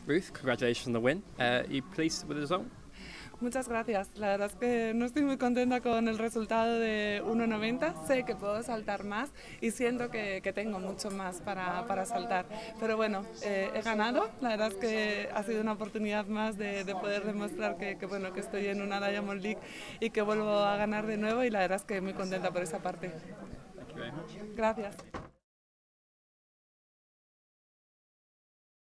Ruth, congratulations on the win. Are you pleased with the result? Muchas gracias. La verdad es que no estoy muy contenta con el resultado de 1,90. Sé que puedo saltar más y siento que tengo mucho más para saltar. Pero bueno, he ganado. La verdad es que ha sido una oportunidad más de poder demostrar bueno, que estoy en una Diamond League y que vuelvo a ganar de nuevo, y la verdad es que muy contenta por esa parte. Thank you very much. Gracias.